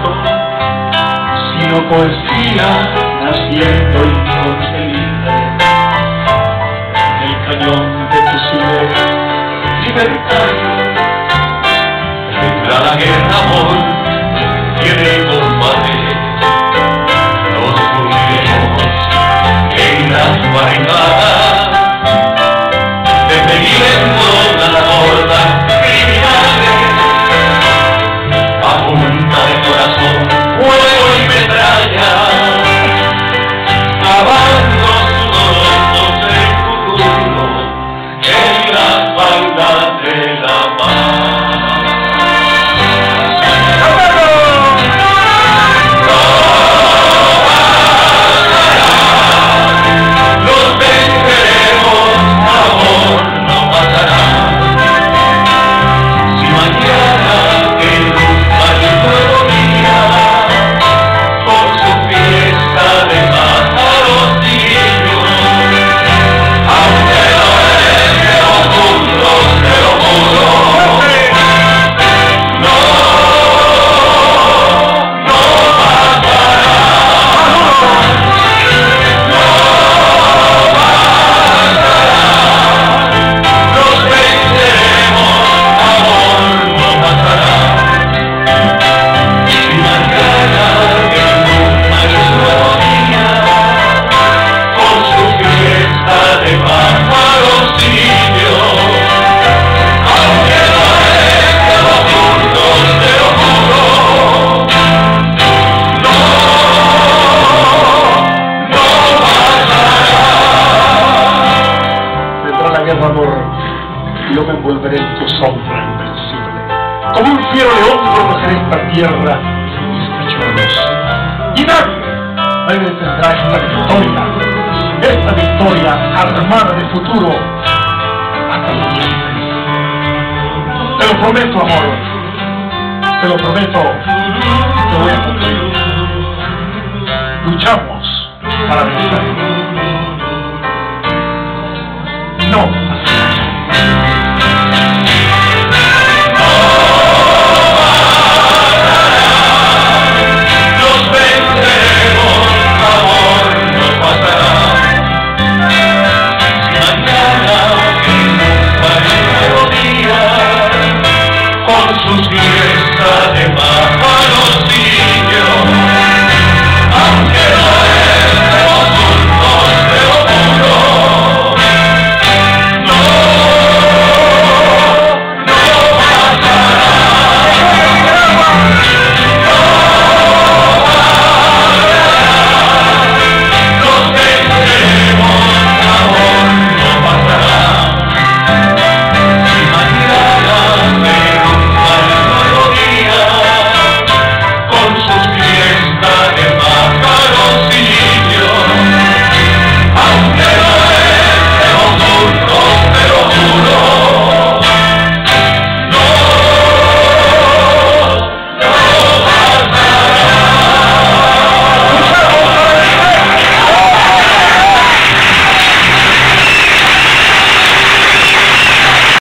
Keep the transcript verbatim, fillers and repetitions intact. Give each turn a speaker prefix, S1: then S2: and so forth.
S1: canto, sino poesía naciendo inconcebible. En el cañón de fusiles libertarios, vendrá la guerra, amor, tiene combate. Nos uniremos en las barricadas, defendiendo las hordas criminales, a punta de corazón, fuego y metralla, cavando sudorosos el futuro en las faldas de la paz.
S2: Yo me envolveré en tu sombra invencible, como un fiero león protegeré esta tierra y mis cachorros. Y nadie me detendrá esta victoria, esta victoria armada de futuro hasta los dientes. Te lo prometo, amor, te lo prometo, te voy a cumplir. Luchamos para vencer. No.